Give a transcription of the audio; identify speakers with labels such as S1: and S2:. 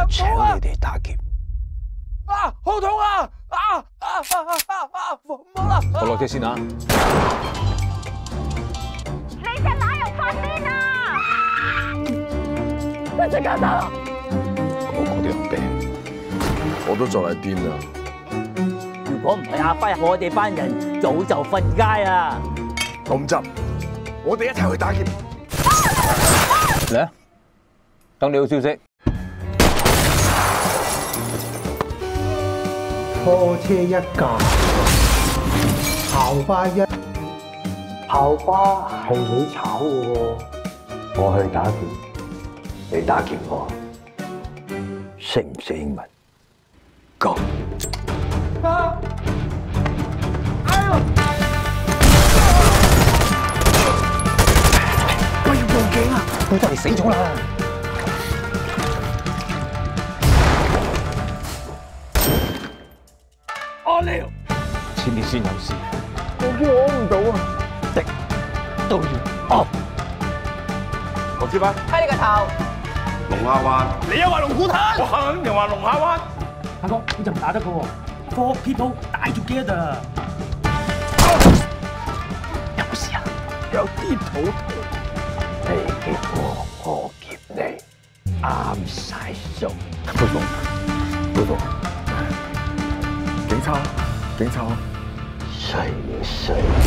S1: 請你哋打劫。
S2: 啊，好痛啊！冇啦！
S3: 我落車先啊！
S4: 你隻乸又發癲啊！一隻曱甴。
S3: 個個都有病，
S5: 我都就嚟癲啦！
S6: 如果唔係阿輝，我哋班人早就瞓街啦。
S5: 咁執，我哋一齊去打劫。
S3: 嚟啊！等你好消息。
S1: 拖車一架，校巴一，校巴係你炒嘅喎。我去打劫，你打劫我，識唔識英文？Go！ 我要報警啊！佢就嚟死咗啦！
S2: 屙尿，
S3: 前列腺有事，
S1: 我驚我屙唔到啊！
S3: 滴都要屙。
S5: 何志斌，
S4: 睇你個頭，
S5: 龍蝦灣，
S2: 你又話龍鼓灘，
S5: 我肯定話龍蝦灣。
S7: 阿哥，你就唔打得嘅喎，4 people die together。
S1: 有冇事啊？有啲肚痛。你劫我，我劫你，啱晒數。報告，
S5: 警察，
S1: 衰唔衰？